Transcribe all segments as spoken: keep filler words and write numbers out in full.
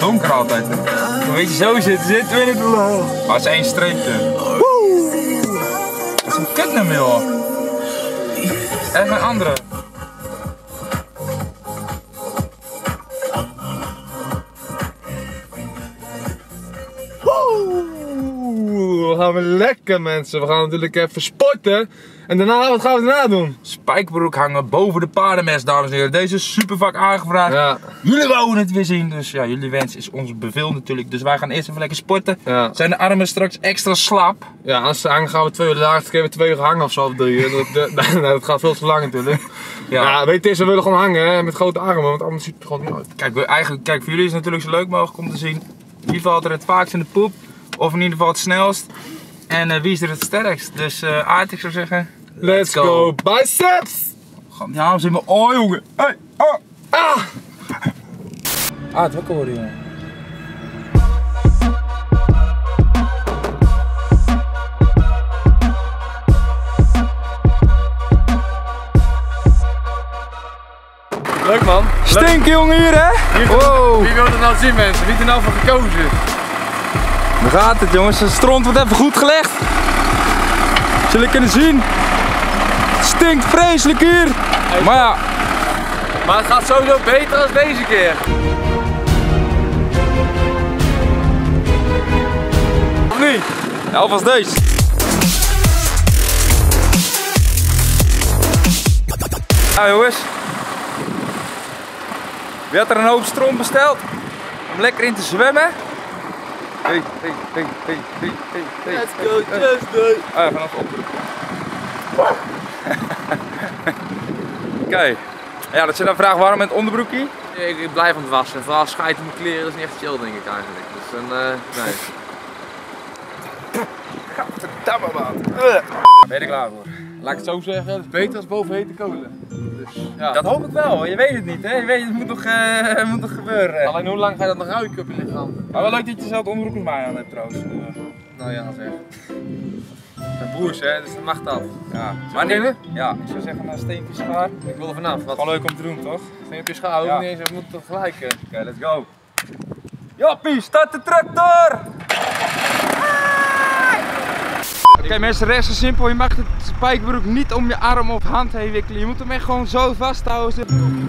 donker altijd. Hè. Dan weet je zo zitten, zitten we in het lucht. Maar het is één streepje. Woe! Dat is een kutnummer, joh. Even een andere. We gaan we lekker, mensen. We gaan natuurlijk even sporten. En daarna, wat gaan we daarna doen? Spijkerbroek hangen boven de paardenmest, dames en heren. Deze is super vaak aangevraagd. Ja. Jullie wouden het weer zien, dus ja, jullie wens is ons bevel natuurlijk. Dus wij gaan eerst even lekker sporten. Ja. Zijn de armen straks extra slap? Ja, als ze hangen gaan we twee uur later, kunnen we twee uur hangen of zo, of drie uur. Dat, dat, dat gaat veel te lang natuurlijk. Ja, ja weet je, we willen gewoon hangen hè, met grote armen, want anders ziet het er gewoon niet uit. Kijk, we, eigenlijk, kijk, voor jullie is het natuurlijk zo leuk mogelijk om te zien wie valt er het vaakst in de poep. Of in ieder geval het snelst. En uh, wie is er het sterkst. Dus uh, Aart, ik zou zeggen... Let's go, go. Biceps! Ja, we zien we. Oh jongen! Hey! Oh! Ah! Aart, wakker worden jongen. Leuk man! Stinken jongen hier hè! Wie, wow. Wie wil het nou zien mensen? Wie er nou voor gekozen? Daar gaat het jongens, de stront wordt even goed gelegd. Zullen kunnen zien. Het stinkt vreselijk hier. Hey, maar ja. Maar het gaat sowieso beter dan deze keer. Of niet? Ja, alvast deze. Nou jongens. Wie had er een hoop stront besteld? Om lekker in te zwemmen. Hey, hey, hey, hey, hey, hey, hey. Let's go, just do it. Ah, vanaf op. Oké. Okay. Ja, dat je dan vraagt waarom met onderbroekie? Ik, ik blijf aan het wassen. Vooral schijt in mijn kleren, dat is niet echt chill denk ik eigenlijk. Dus dan, uh, nee. Gadverdamme man. Ben je er klaar voor? Laat ik het zo zeggen, het is beter als boven hete kolen. Dus, ja. Dat hoop ik wel, je weet het niet hè. Je weet, het moet nog, uh, moet nog gebeuren. Alleen hoe lang ga je dat nog ruiken op je lichaam? Maar wel leuk dat je dezelfde onderbroek als mij aan hebt trouwens. Uh. Nou ja, zeg. Het zijn broers hè, dus dat mag dat. Ja. Maar nee, ja, ik zou zeggen naar steentje schaar. Ik wil er vanaf. Wat? Wel leuk om te doen toch? Steentje schaar, hoef ja. niet eens, we moeten toch gelijken. Oké, okay, let's go. Joppie, start de tractor! Oké okay, mensen, rechts is simpel. Je mag het spijkerbroek niet om je arm of hand heen wikkelen. Je moet hem echt gewoon zo vasthouden.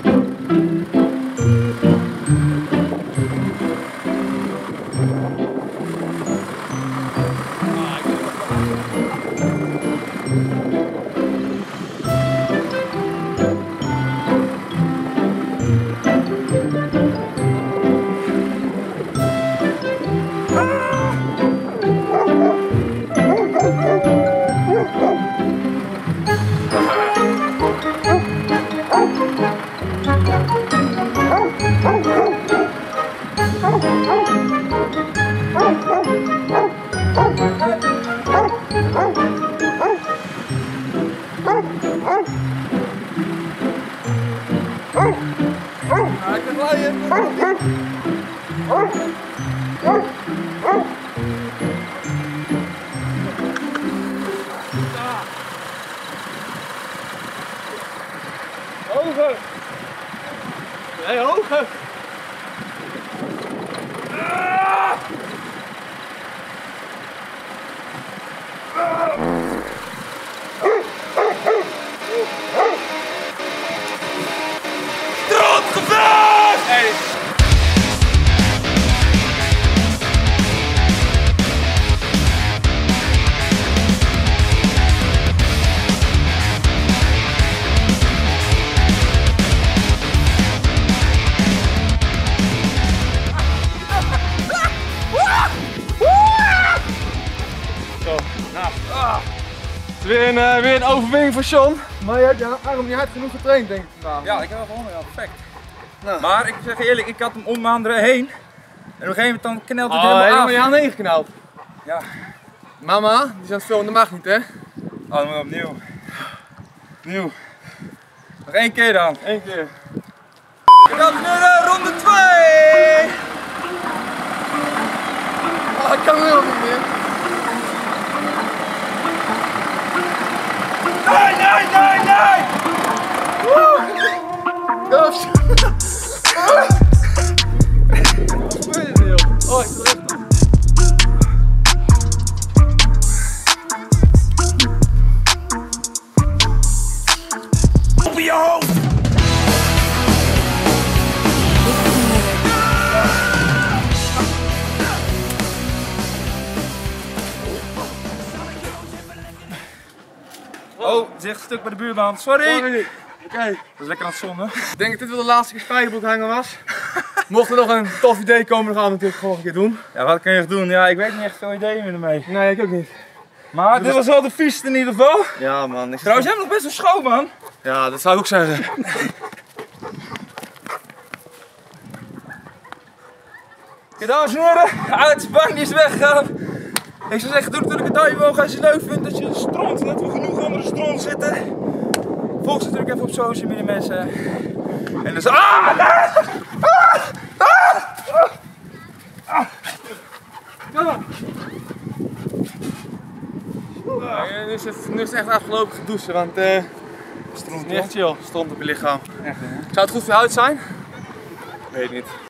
Hoger! Nee, hoger! Strontgevecht! Hey. Het is weer een, uh, weer een overwinning voor Sean. Maar je hebt je arm niet hard genoeg getraind denk ik vandaag. Ja, ik heb wel gewonnen, ja, perfect. Nou. Maar ik zeg eerlijk, ik had hem om mijn handen heen. En op een gegeven moment dan knelt het oh, helemaal helemaal af. je handen heen geknald. Ja. Mama, die is aan het filmen, dat mag niet hè? Oh, dan moet opnieuw. Opnieuw. Nog één keer dan. Eén keer. Dames en heren, ronde twee! Oh, ik kan helemaal niet meer. Nee, nee, nee, nee! Woe! Wat gebeurt is echt een stuk bij de buurman. Sorry! Sorry. Oké. Okay. Dat is lekker aan het zonnen. Ik denk dat dit wel de laatste keer spijkerbroek hangen was. Mocht er nog een tof idee komen, dan gaan we het natuurlijk gewoon een keer doen. Ja, wat kun je nog doen? Ja, ik weet niet echt veel ideeën meer ermee. Nee, ik ook niet. Maar dit was wel de vieste in ieder geval. Ja man. Ik Trouwens, jij hebt nog best wel schoon man. Ja, dat zou ik ook zeggen. Kijk, dames en heren, uit bang is weggegaan. Ik zou zeggen, doe natuurlijk een duimpje omhoog als je het leuk vindt dat je de stront, dat we genoeg onder de stront zitten. Volg ze natuurlijk even op social media mensen. En dus, ah! Ah! Ah! Ah! Kom maar. Ja, nu, is het, nu is het echt afgelopen gedouchen, want uh, het is niet echt chill, stront op je lichaam. Echt, hè? Zou het goed voor je huid zijn? Weet niet.